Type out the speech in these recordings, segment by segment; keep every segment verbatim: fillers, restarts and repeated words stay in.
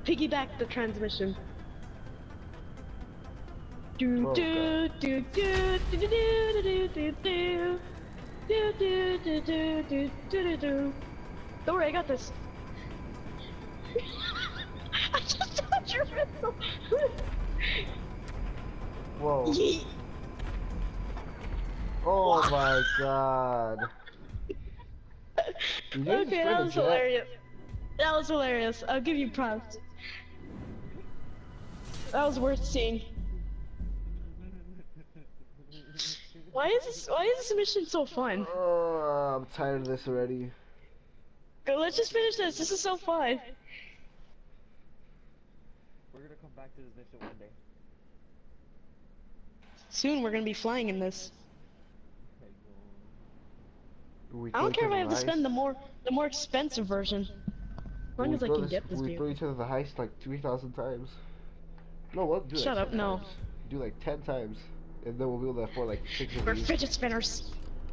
piggyback the transmission. Do Oh, do do do do do do do do do do do do do do do do. Don't worry, I got this. I just touched your missile. Whoa. Yeet. Oh my god. You didn't Okay, spin that a was jet. hilarious. That was hilarious. I'll give you props. That was worth seeing. Why is this? Why is this mission so fun? Oh, I'm tired of this already. Go, let's just finish this. This is so fun. We're gonna come back to this mission one day. Soon we're gonna be flying in this. Okay, go. We I don't throw care if each I other have to the spend the heist. more the more expensive version. As long We as I throw can this- get this We view. throw each other the heist like three thousand times. No, we'll do Shut like up, ten no. times. Do like ten times, and then we'll be able to afford like six of We're these. fidget spinners.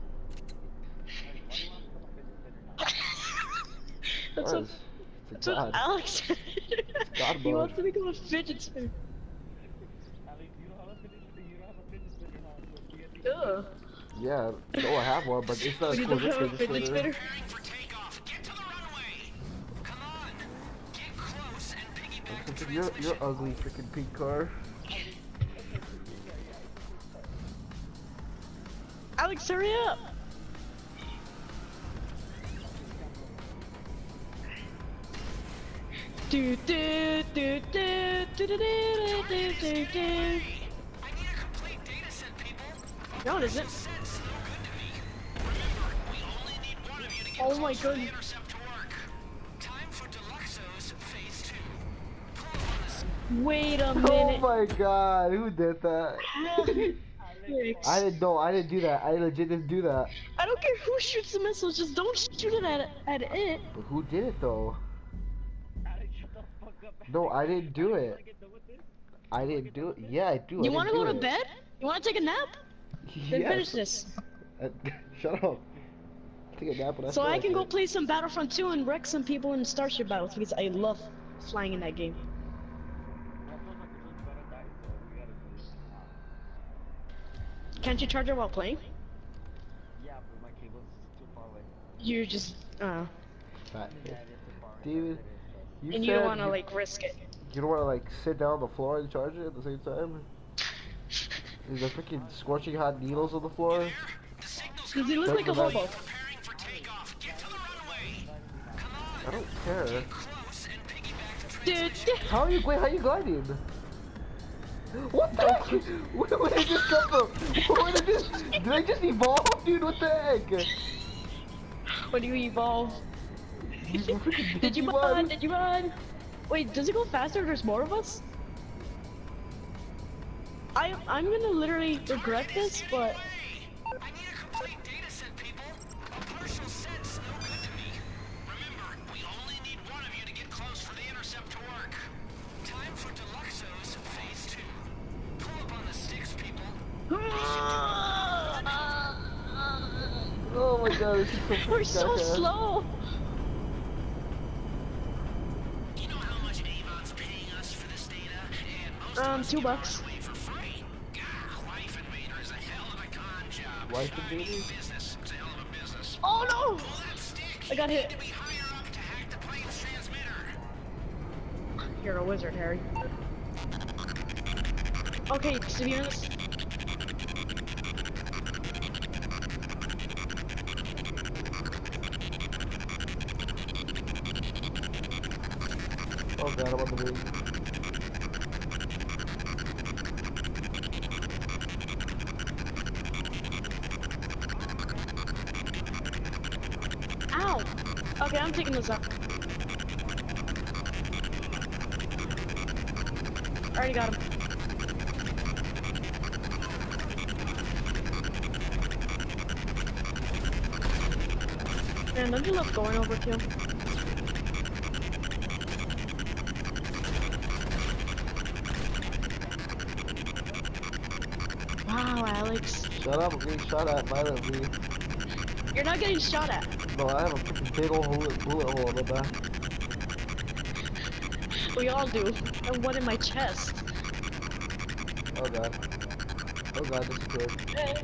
That's Ours. what, It's a that's what god. Alex said. God He mode. wants to become a fidget spinner. Alex, you don't have a fidget spinner. You don't have a fidget spinner, huh? So we have to- Ugh. Yeah, no, I have one, but it's not We as need cool to as become a this fidget fidget spinner. spinner. Preparing for takeoff. Get to the runway. Come on. Get close and piggyback the Listen, You're, transmission. you're ugly freaking pink car. Alex, hurry up! Do do do do do do do do do do do. I need a complete data set, people. No, it isn't. Sets no good to me. Remember, we only need one of you to get Oh close my for the goodness. intercept to work. Time for Deluxo's phase two. Pull up on the s- Wait a Oh minute. my god, who did that? Alex. I didn't know, I didn't do that. I legit didn't do that. I don't care who shoots the missiles, just don't shoot it at at it. But who did it though? Alex, shut the fuck up. No, Alex. I didn't do Alex, it. wanna get done with this? I didn't do it. Yeah, I do. You want to go to bed? You wanna take a nap? Then Yes. finish this. Uh, shut up. Take a nap when I So feel I like can go it. play some Battlefront two and wreck some people in Starship Battles because I love flying in that game. Well, plus our controller's about to die, so we gotta do this. Can't you charge it while playing? Yeah, but my cable's too far away. You're just, uh, Fat. Yeah, it is too far away. David, you and you don't said wanna like risk it. You don't want to like sit down on the floor and charge it at the same time? Is there freaking scorching hot needles on the floor? The signal's Does he look Don't like a go back. hobo? preparing for takeoff. Get to the runway. Come I on. don't care. Get close and piggyback the Dude, transmission. How are you wait, how are you gliding? What the heck? Where, where did this come from? Where did this did I just evolve, dude? What the heck? when do you evolve? You freaking Did you Digimon? run? Did you run? Wait, does it go faster if there's more of us? I I'm gonna literally regret this, but I need a complete data set, people. Partial sets no good to me. Remember, we only need one of you to get close for the intercept to work. Time for Deluxo's phase two. Pull up on the sticks, people. Oh my god, this is so freaking we're so jackass. slow. You know how much Avon's paying us for this data? And most of Um, us two give bucks. ours away for free. Gah, Life Invader is a hell of a con job. Life I mean, Invader? business. It's a hell of a business. Oh no! Pull that stick. I got You hit. need to be higher up to hack the plane's transmitter. You're a wizard, Harry. Okay, so you're this. Oh god, I'm on the wing. Ow! Okay, I'm taking this up. Already got him. Man, don't you love going overkill? Wow, Alex. Shut up, I'm getting shot at violently. You're not getting shot at. No, I have a freaking big old bullet, bullet hole in the back. We all do. And one in my chest. Oh god. Oh god, this is good. Eh.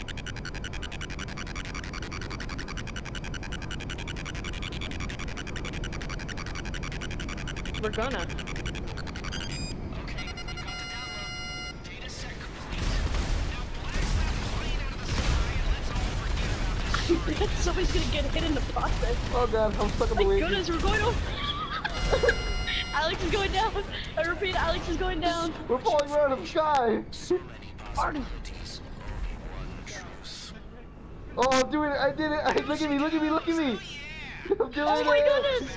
We're gonna. Okay, you got the download. Data set complete. Now blast that plane out of the sky and let's all forget about this. Somebody's gonna get hit in the process. Oh god, I'm stuck on the My way. goodness, we're going over. Alex is going down. I repeat, Alex is going down. We're falling around in the sky. So many Marty. possibilities. One truth. Oh, I'm doing it. I did it. I, look at me. Look at me. Look at me. I'm doing Oh my it. goodness!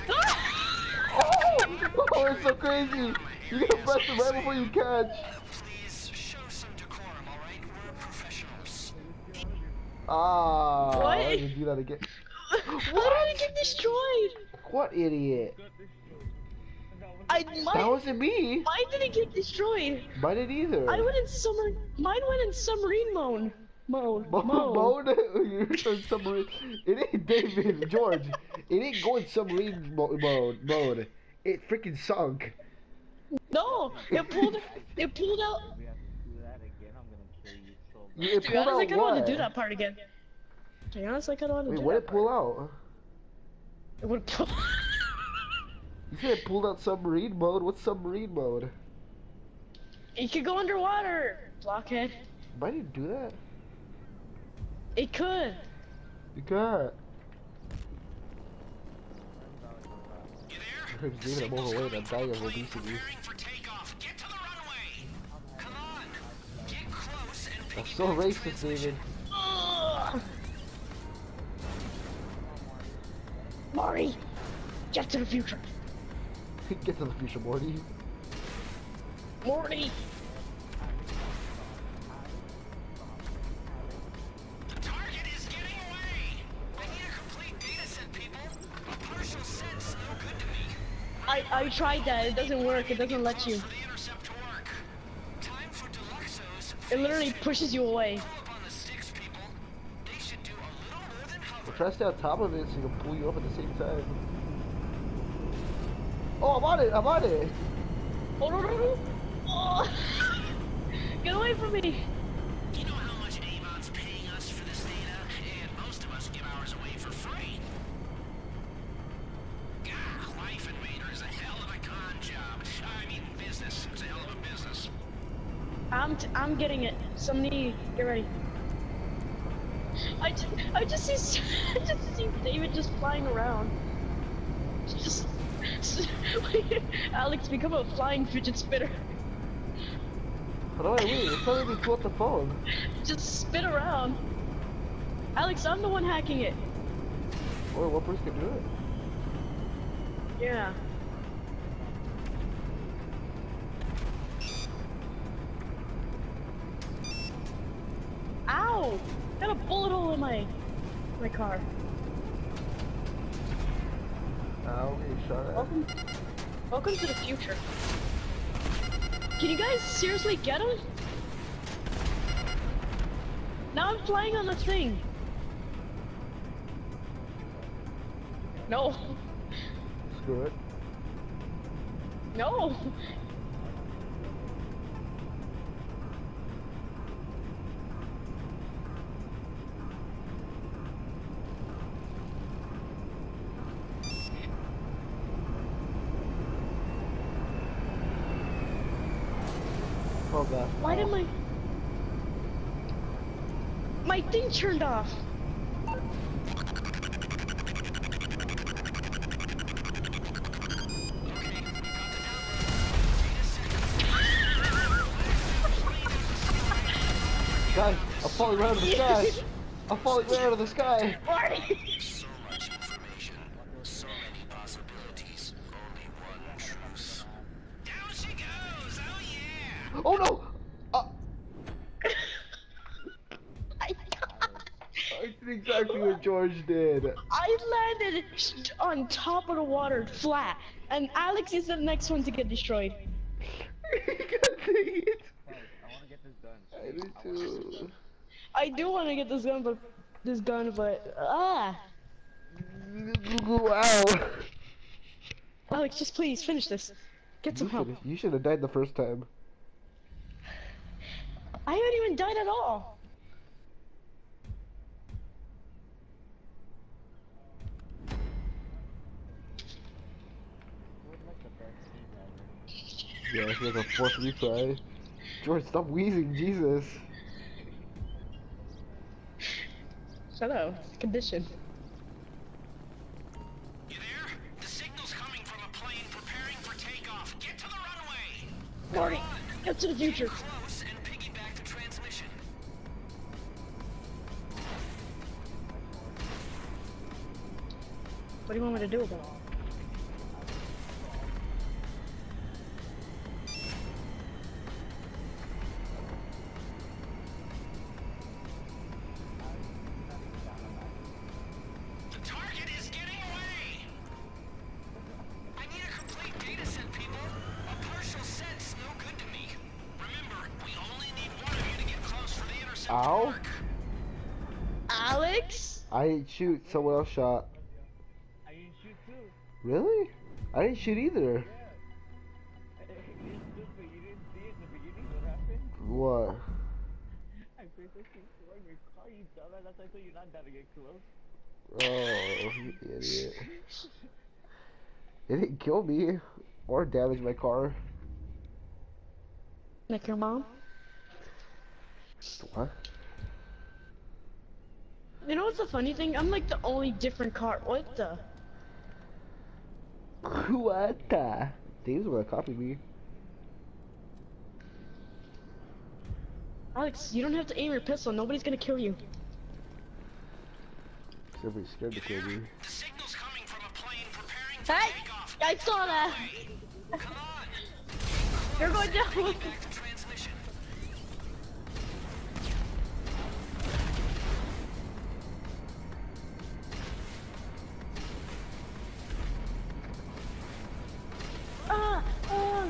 Oh, oh, it's so crazy. You gotta press it right before you catch. Please show some decorum, alright? We're professionals. Ah, What? I didn't do that again. How did it get destroyed? What idiot? I That mine, wasn't me. mine didn't get destroyed. Mine didn't either. I went in summer. Mine went in submarine mode. Mode. Mo- Mode. Mode? You're in submarine. It ain't David, George. It ain't going submarine mo- mode. Mode. It freaking sunk. No, it pulled. It pulled out. We have to do that again. I'm gonna kill you so bad. You- It To be pulled honest, I out kind of want to what? do that part again. To be honest, I kind of want to Wait, do what that did it pull part. out? It would pull. You said it pulled out submarine mode. What's submarine mode? It could go underwater. Blockhead. Why did you do that? It could. You can't. You there? David, I'm Signal's overweight. coming I'm from dying the of plane obesity. preparing for takeoff. Get to the runway. Come on. Get close and That's piggyback so the racist, transmission. David. Ugh. Marty, get to the future. Get to the future, Morty. Morty. The target is getting away. I need a complete data set, people. A partial set's no good to me. I I tried that. It doesn't work. It doesn't let you. For the intercept to work. Time for Deluxos. It literally pushes you away. Pull up on the sticks, people. They should do a little more than hover. We'll try to stay on top of it so it can pull you up at the same time. Oh, I'm on it! I'm on it! Oh no no no! Oh. Get away from me! You know how much Avon's paying us for this data? And most of us give ours away for free. Gah, Life Invader is a hell of a con job. I mean, business. It's a hell of a business. I'm t I'm getting it. Somebody get ready. I just I just see I just see David just flying around. Just Alex, become a flying fidget spinner. How do I wait? It's telling me to pull up the phone. Just spin around. Alex, I'm the one hacking it. Or what person can do it? Yeah. Ow! Got a bullet hole in my my car. I'll get shot at. Welcome, welcome to the future. Can you guys seriously get him? Now I'm flying on the thing. No, Screw it. no. Oh god. Why did my my thing turned off? Guys, I'm falling right out of the sky! I'm falling right out of the sky! Marty! So much information. So many possibilities. Only one truth. Down she goes! Oh yeah! Oh no! Uh, I, I did exactly what George did. I landed on top of the water, flat, and Alex is the next one to get destroyed. God dang it! Hey, I wanna get this done. I do too. I do want to get this gun, but this gun, but ah, Wow. Alex, just please finish this. Get some You help. should you should have died the first time. I haven't even died at all. It was like the best scene ever. Yeah, here's a fourth retry. George, stop wheezing, Jesus. Shut up. It's a condition. You there? The signal's coming from a plane preparing for takeoff. Get to the runway! Marty, get to the future. Get close and piggyback the transmission. What do you want me to do about it? The target is getting away! I need a complete data set, people. A partial set's no good to me. Remember, we only need one of you to get close for the intercept to Ow. work. Alex? I didn't shoot, someone else shot. I didn't shoot too. Really? I didn't shoot either. Yeah. You stupid, you didn't see it in the beginning what happened? What? I basically threw in your car, you dumbass. That's why I told you not to get close. Oh, you idiot. It didn't kill me or damage my car. Like your mom? What? You know what's the funny thing? I'm like the only different car. What the? What the? Dave's gonna copy me. Alex, you don't have to aim your pistol. Nobody's gonna kill you. Somebody's scared to kill me. The signal's coming from a plane preparing for Hey! takeoff. I saw that! Come on! You're going down! Piggyback the transmission. Ah! Ah!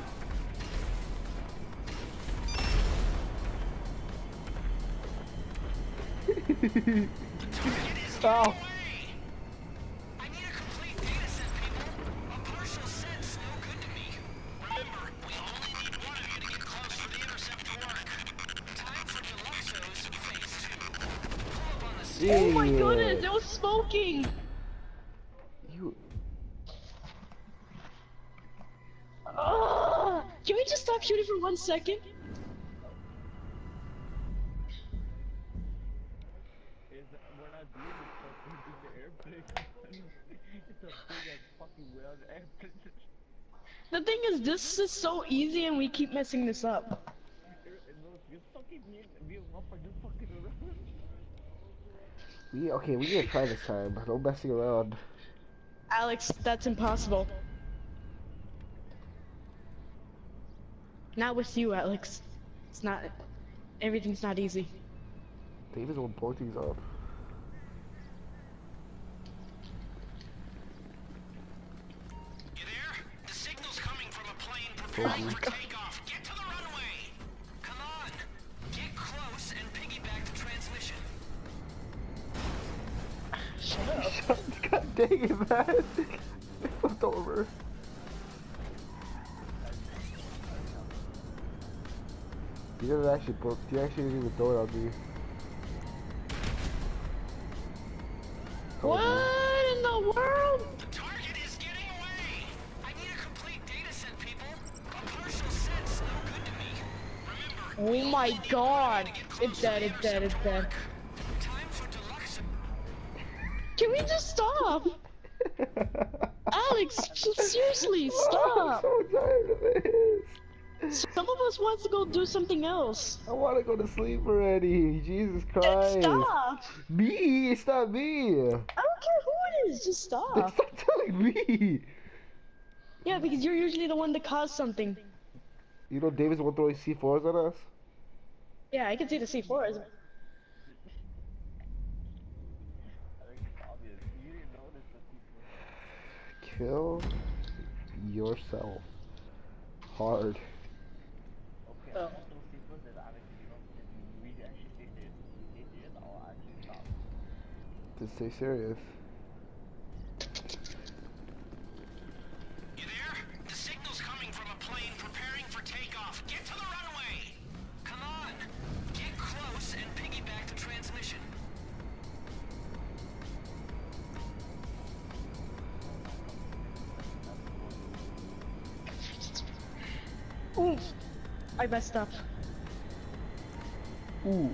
The target is getting Ow. away! I need a complete data set, people. A partial set's no good to me. Remember, we only need one of you to get close for the intercept to work. Time for Deluxo's phase two. Pull up on the scene. Oh my Yeah. goodness, it was smoking! You. Ah! Can we just stop shooting for one second? Is that we're not doing this fucking in the airplane. It's a big ass fucking whale in the airplane. The thing is, this is so easy and we keep messing this up. No, you fucking me and me and Mopar just fucking around. We okay. We gotta try this time. No messing around. Alex, that's impossible. Not with you, Alex. It's not. Everything's not easy. Dave is one blowing things up. You there? The signal's coming from a plane Oh preparing my for takeoff. Get to the runway! Come on! Get close and piggyback the transmission. Shut up. God dang it, man! It flipped over. You didn't actually put. You actually didn't even throw it on me. Told you. What in the world? The target is getting away! I need a complete data set, people. A partial set's no good to me. Remember, Oh my god. It's dead, it's dead, it's dead. time for Deluxe. Can we just stop? Alex, seriously, I'm stop. so tired of this. Some of us wants to go do something else. I want to go to sleep already. Jesus Then Christ. stop. Me? It's not me. I don't care who it is, just stop. Stop telling me. Yeah, because you're usually the one to cause something. You know David's one throwing C fours at us? Yeah, I can see the C fours. I think it's obvious. You didn't notice the people. Kill yourself. Hard. Okay, Oh. I those people that Alex, you know, we actually did it. We did it, I'll actually stop. Just stay serious. You there? The signal's coming from a plane I messed up. Ooh.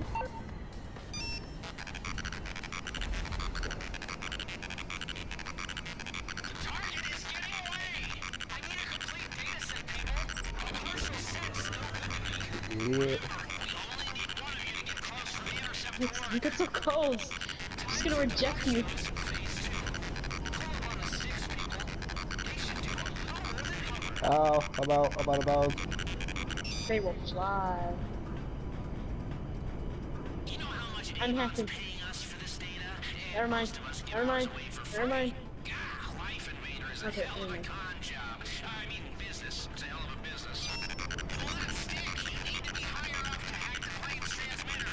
Target is getting away! I need a complete data set, people! A partial set's no good to me. Yeah. We only need one of you to get close for the intercept to You work. get so close. I'm just gonna reject you. Phase two. Call upon the six people. They should do a little more than cover. Ow, I'm out, I'm out of bounds. They will fly. You know how much I'm Avon's happy. paying us for this data? Never mind. Most of us give Never mind. ours away for Never free. mind. Gah, Life Invader is a Okay, hell of never a mind. con job. I mean business. It's a hell of a business. Pull that stick. You need to be higher up to hack the plane's transmitter.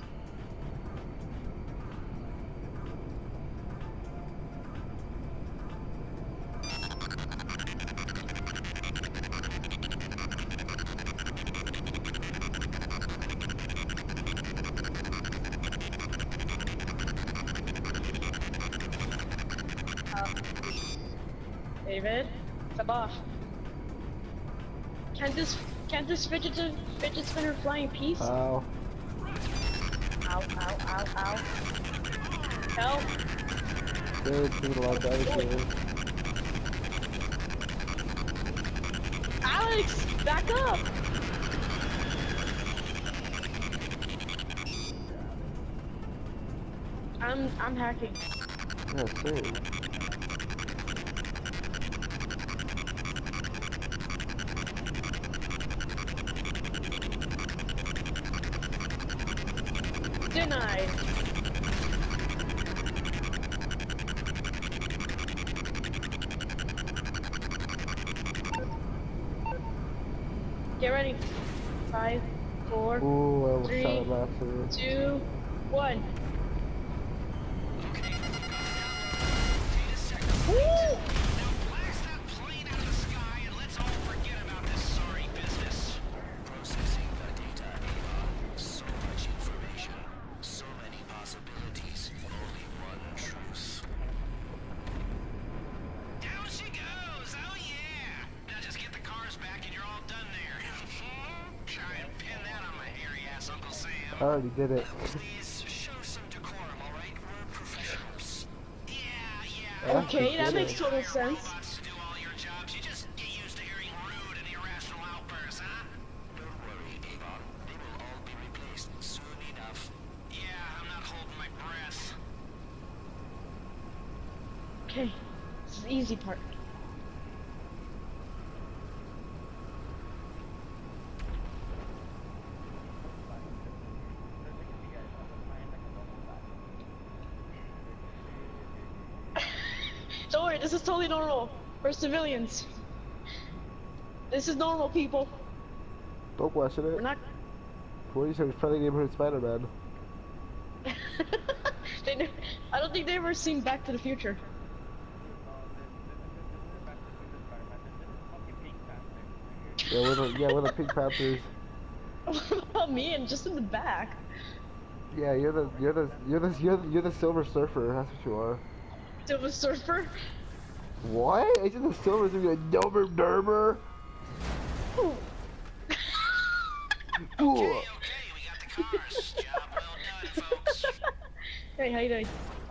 David, step off. Can't this can't this fidget fidget spinner fly in peace? Ow. Ow, ow, ow, ow. Help! Good, taking a lot of damage here. Alex, back up! I'm I'm hacking. Yeah, same. Denied. Get ready. Five, four, Ooh, I almost Three, shot him after. two, one. Okay, we've got data set complete. Woo! Now blast that plane out of the sky and let's all forget about this sorry business. Processing the data, Ava. So much information. So many possibilities. Only one truth. Down she goes! Oh yeah! Now just get the cars back and you're all done there. Try and pin that on my hairy ass Uncle Sam. I already did it. Please show some decorum, alright? We're professionals. Yeah, yeah. Yeah, Okay, she that did makes it. total sense. Robots to do all your jobs. You just get used to hearing rude and irrational outbursts, huh? Don't worry, Avon. They will all be replaced soon enough. Yeah, I'm not holding my breath. Okay, this is the easy part. Don't worry, this is totally normal for civilians. This is normal, people. Don't question We're it. not. Police are trying to neighborhood Spider-Man. they, ne- I don't think they ever seen Back to the Future. Yeah, we're the, yeah, we're the Pink Panthers. What about me and just in the back? Yeah, you're the, you're the, you're the, you're the, you're the Silver Surfer. That's what you are. Silver Surfer? What? It's just the Silver Surfer. A Dober Derber. Ooh. Ooh. Okay, okay, we got the cars. Job well done, folks. Hey, how you doing?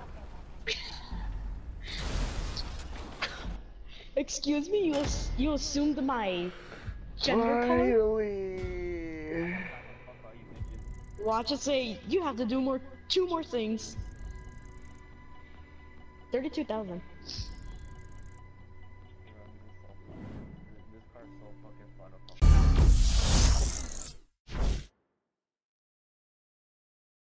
Excuse me, you ass- you assumed my gender color? Finally. Watch it say you have to do more, two more things. Thirty-two thousand. This car's so fucking fun to